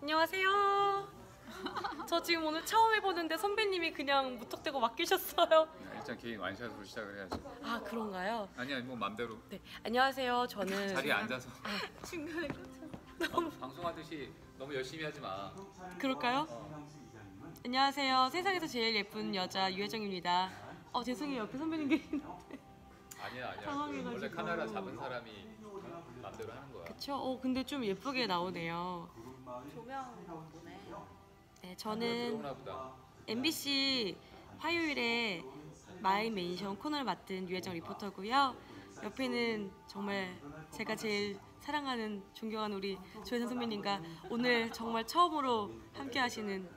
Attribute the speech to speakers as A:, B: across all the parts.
A: 안녕하세요. 저 지금 오늘 처음 해보는데 선배님이 그냥 무턱대고 맡기셨어요.
B: 일단 개인 완샷으로 시작을 해야지.
A: 아 그런가요?
B: 아니야 뭐 맘대로.
A: 네 안녕하세요. 저는
B: 자리에 앉아서.
A: 중간에
B: 방송하듯이 너무 열심히 하지 마.
A: 그럴까요? 안녕하세요. 세상에서 제일 예쁜 여자 유혜정입니다. 죄송해요. 옆에 선배님 계시는데.
B: 아니야.
A: 당황해가지고.
B: 원래 카메라 잡은 사람이 맘대로 하는 거야.
A: 그쵸? 근데 좀 예쁘게 나오네요.
C: 조명 보네.
A: 네, 저는
B: 들어오나 보다.
A: MBC 화요일에 마이 멘션 코너를 맡은 유혜정 리포터고요. 옆에는 정말 제가 제일 사랑하는 존경하는 우리 조혜선 선배님과 오늘 정말 처음으로 함께 하시는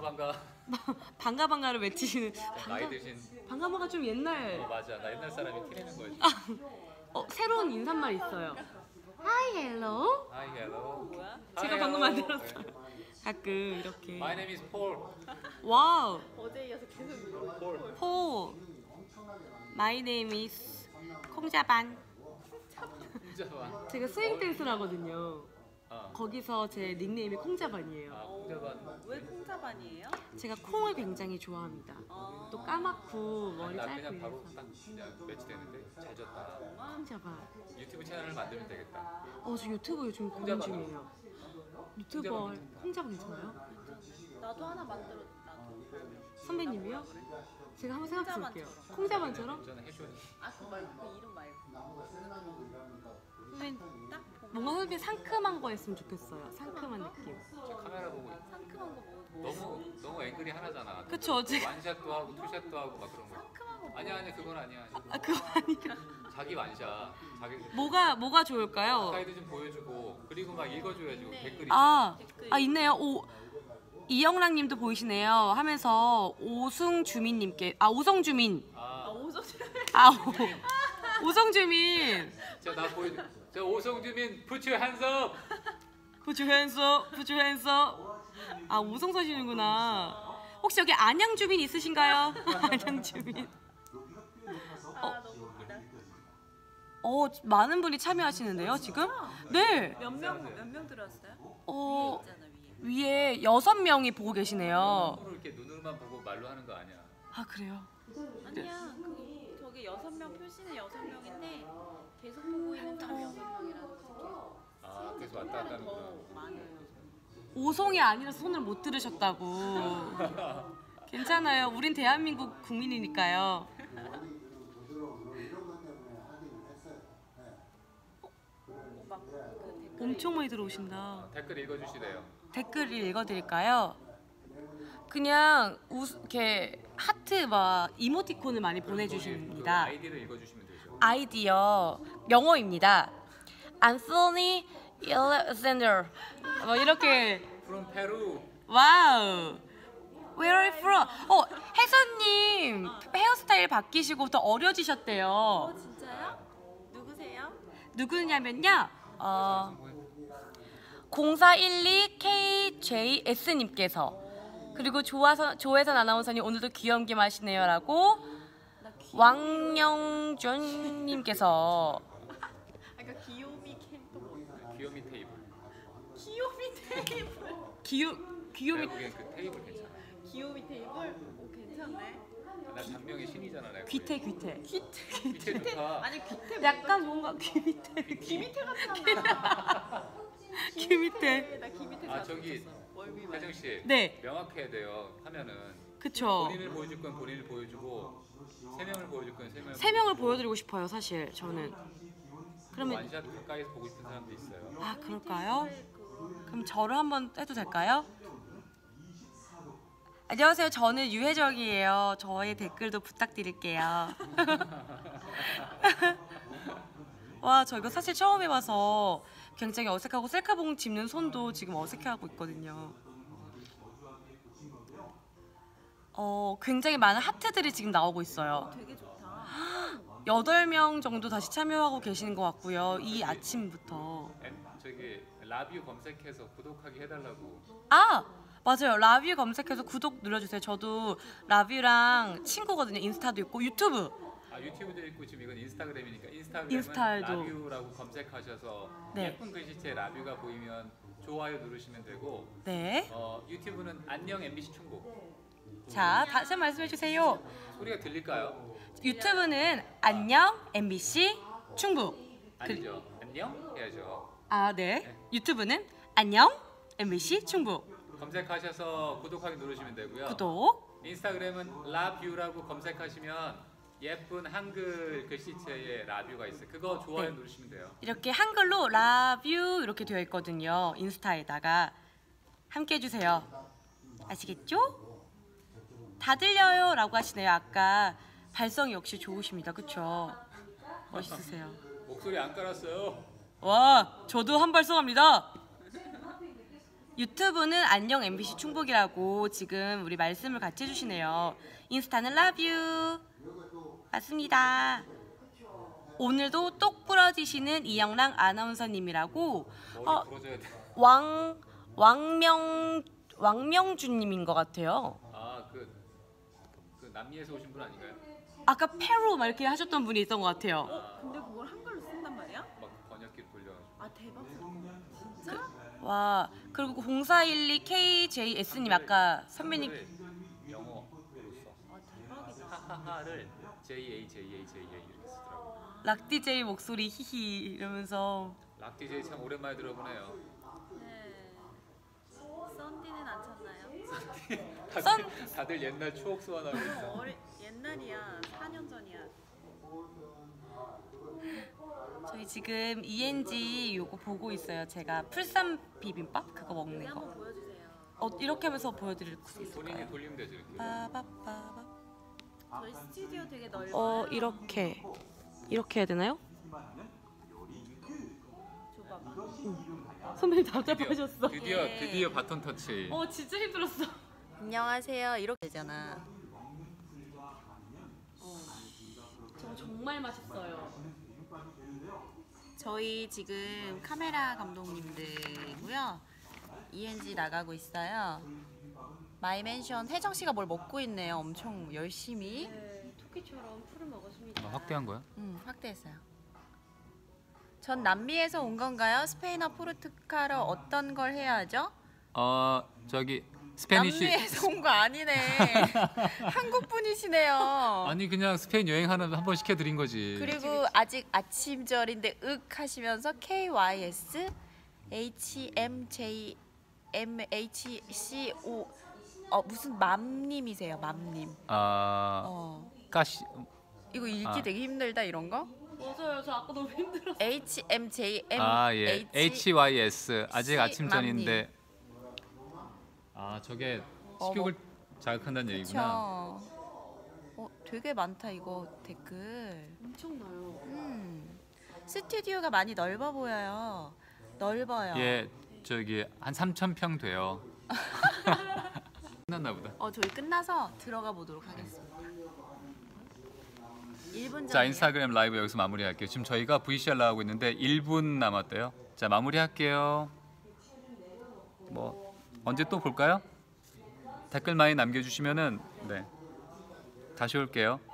A: 반가를 외치시는
B: 나이 드신.
A: 반가가 좀 옛날
B: 맞아. 나 옛날 사람이 티내는 거지.
A: 새로운 인사말 있어요. Hi, hello.
B: Hi, hello.
C: 뭐야?
A: 제가 방금 만들었어요. 가끔 이렇게.
B: My name is Paul.
A: 와우.
C: 어제 이어서 계속 이거.
B: Paul.
A: 포. My name is 콩자반.
B: 콩자반.
A: 제가 스윙 댄스를 하거든요.
B: 어.
A: 거기서 제 닉네임이 콩자반이에요.
B: 아, 콩자반.
C: 왜 콩자반이에요?
A: 제가 콩을 굉장히 좋아합니다. 또 까맣고 머리
B: 나
A: 짧고
B: 그냥 바로
A: 이래서
B: 딱 그냥 매치 되는데 잘 졌다.
A: 콩자반.
B: 유튜브 채널을 만들면 되겠다.
A: 저 유튜브 요즘 고민
B: 콩자반.
A: 중이에요. 유튜버 콩자반 괜찮아요?
C: 나도 하나 만들어. 나도.
A: 선배님이요? 제가 한번 생각해 볼게요.
C: 콩자반처럼.
A: 콩자반처럼?
B: 저는 해쇼니.
C: 그 말고 그 이름 말고.
A: 선배님
C: 딱
A: 뭔가 선배님 상큼한 거 했으면 좋겠어요. 상큼한 느낌.
B: 저 카메라 보고
C: 상큼한 거 뭐?
B: 너무 앵글이 하나잖아.
A: 그쵸? 제가
B: 완샷도 하고 투샷도 하고 막 그런 거.
C: 상큼한 거.
B: 아니야 그건 아니야.
A: 그거 아니라
B: 자기 완샷. 자기
A: 뭐가 좋을까요?
B: 가이드 좀 보여주고 그리고 막 읽어줘야지 댓글이.
A: 있네요. 이영랑님도 보이시네요. 하면서 오승주민님께 오성주민.
C: 오정주.
A: 오성주민.
B: 나 보여줘. 저 오성주민 put your hands up.
A: Put your hands up. Put your hands up. 오성 사시는구나. 혹시 여기 안양주민 있으신가요? 안양주민.
C: 너무 웃기다.
A: 많은 분이 참여하시는데요, 지금? 네.
C: 몇 명 들어왔어요? 있잖아
A: 위에 6명이 보고 계시네요.
B: 이렇게 눈으로만 보고 말로 하는 거 아니야.
A: 그래요?
C: 아니야. 저기 6명 표시는 6명인데 계속 보고 있는 사람 6명이라는 거지.
B: 그래서 왔다 갔다 하는
C: 더
B: 거야.
C: 많아요.
A: 오성이 아니라서 손을 못 들으셨다고. 괜찮아요. 우린 대한민국 국민이니까요. 엄청 많이 들어오신다.
B: 댓글 읽어주시래요.
A: 댓글 읽어드릴까요? 그냥 이렇게 하트 이모티콘을 많이
B: 그
A: 보내주십니다.
B: 아이디를 읽어주시면 되죠.
A: 아이디어 영어입니다. 안소니 일렉산더 이렇게.
B: From Peru.
A: 와우. Where are you from? 혜선님 헤어스타일 바뀌시고 더 어려지셨대요.
C: 진짜요? 누구세요?
A: 누구냐면요. 0412KJS님께서 그리고 조혜선 아나운서님 오늘도 귀염게 마시네요라고 왕영준님께서
C: 그러니까 귀요미 캐릭터 뭐야?
B: 귀요미 테이블.
C: 귀요미 테이블.
A: 귀요미
B: 내가 보기엔 그 테이블 괜찮아.
C: 귀요미 테이블? 오 괜찮네.
B: 나 장명의 신이잖아. 내가
A: 귀태.
B: 귀태 좋다.
C: 아니 귀태
A: 약간 뭔가 귀 밑에.
C: 귀 밑에 같잖아.
A: 귀 밑에.
C: 나 귀 밑에
B: 저기 혜정 씨.
A: 네.
B: 명확해야 돼요. 하면은.
A: 그쵸.
B: 본인을 보여줄 건 본인을 보여주고 3명을 보여줄 건 3명을.
A: 3명을 보여드리고 싶어요, 사실 저는. 그러면
B: 완샷 가까이서 보고 싶은 사람도 있어요.
A: 그럴까요? 그럼 저를 한번 해도 될까요? 안녕하세요. 저는 유혜정이에요. 저의 댓글도 부탁드릴게요. 와, 저 이거 사실 처음 해봐서 굉장히 어색하고 셀카봉 집는 손도 지금 어색해하고 있거든요. 굉장히 많은 하트들이 지금 나오고 있어요.
C: 되게 좋다.
A: 8명 정도 다시 참여하고 계시는 것 같고요. 이 아침부터.
B: 저기 라뷰 검색해서 구독하기 해달라고.
A: 맞아요. 라뷰 검색해서 구독 눌러주세요. 저도 라뷰랑 친구거든요. 인스타도 있고 유튜브
B: 아 유튜브도 있고 지금 이건 인스타그램이니까 인스타그램은
A: 인스타에도.
B: 라뷰라고 검색하셔서
A: 네.
B: 예쁜 글씨체 라뷰가 보이면 좋아요 누르시면 되고
A: 네.
B: 유튜브는 안녕 MBC 충북.
A: 자, 다시 한번 말씀해 주세요.
B: 소리가 들릴까요?
A: 유튜브는 안녕 MBC 충북.
B: 아니죠. 안녕 해야죠.
A: 아, 네. 유튜브는 안녕 MBC 충북.
B: 검색하셔서 구독하기 누르시면 되고요.
A: 구독.
B: 인스타그램은 라뷰라고 검색하시면 예쁜 한글 글씨체의 라뷰가 있어요. 그거 좋아요
A: 네.
B: 누르시면 돼요.
A: 이렇게 한글로 라뷰 이렇게 되어 있거든요. 인스타에다가 함께 해주세요. 아시겠죠? 다 들려요 라고 하시네요. 아까 발성이 역시 좋으십니다. 그쵸? 멋있으세요.
B: 목소리 안 깔았어요.
A: 와, 저도 한발성합니다. 유튜브는 안녕 MBC 충북이라고 지금 우리 말씀을 같이 해주시네요. 인스타는 라뷰. 맞습니다. 오늘도 똑 부러지시는 이영랑 아나운서님이라고
B: 머리 부러져야 돼.
A: 왕명주님인 것 같아요.
B: 아그 남미에서 오신 분 아닌가요?
A: 아까 페루 막 이렇게 하셨던 분이 있던 것 같아요.
C: 근데 그걸 한글로 쓴단 말이야?
B: 막 번역기를 돌려가지고.
C: 아 대박. 진짜?
A: 와, 그리고 0412KJS님 아까 선배님
B: 영어로서
C: 아 대박이다.
B: 하하하를 JAJAJA 이렇게 쓰더라고.
A: 락디제이 목소리 히히 이러면서
B: 락 DJ 참 오랜만에 들어보네요.
C: 네. 썬디는 안 찾나요?
B: 다들 옛날 추억 소환하고 있어.
C: 옛날이야. 4년 전이야.
A: 저희 지금 ENG 요거 보고 있어요. 제가 풀쌈 비빔밥 그거 먹는
C: 우리
A: 거.
C: 한번 보여주세요.
A: 이렇게 하면서 보여드릴 수
B: 본인이
A: 있을까요?
B: 돌리면 되죠 이렇게.
A: 빠바바바.
C: 저희 스튜디오 되게 넓어요.
A: 이렇게 해야 되나요?
C: 줘봐봐.
A: 선배님 답답하셨어.
B: 드디어 바톤 터치.
A: 진짜 힘들었어.
C: 안녕하세요. 이렇게 되잖아.
A: 저거 정말 맛있어요.
C: 저희 지금 카메라 감독님들이고요. ENG 나가고 있어요. 마이맨션 혜정 씨가 뭘 먹고 있네요. 엄청 열심히.
A: 네, 토끼처럼 풀을 먹었습니다.
B: 확대한 거야?
C: 확대했어요. 전 남미에서 온 건가요? 스페인어 포르투갈어 어떤 걸 해야 하죠?
B: 저기 스페니쉬.
C: 남미에서 온 거 아니네. 한국 분이시네요.
B: 아니 그냥 스페인 여행하는 한 번 시켜드린 거지.
C: 그리고 아직 아침절인데 윽 하시면서 KYS HMJMHCO 무슨 맘님이세요. 맘님.
B: 까시.
C: 이거 읽기 되게 힘들다 이런 거?
A: 맞아요. 저 아까 너무 힘들었어.
C: HMJM
B: 예. HYS 아직
C: C
B: 아침 전인데. 저게 식욕을 자극한다는 얘기구나.
C: 그쵸. 되게 많다 이거 댓글.
A: 엄청나요.
C: 스튜디오가 많이 넓어 보여요. 넓어요.
B: 예, 저기 한 3,000평 돼요. 끝났나 보다.
C: 저희 끝나서 들어가 보도록 하겠습니다. 1분 전이에요.
B: 자, 인스타그램 라이브 여기서 마무리할게요. 지금 저희가 VCR 나가고 있는데 1분 남았대요. 자, 마무리할게요. 뭐 언제 또 볼까요? 댓글 많이 남겨주시면은 다시 올게요.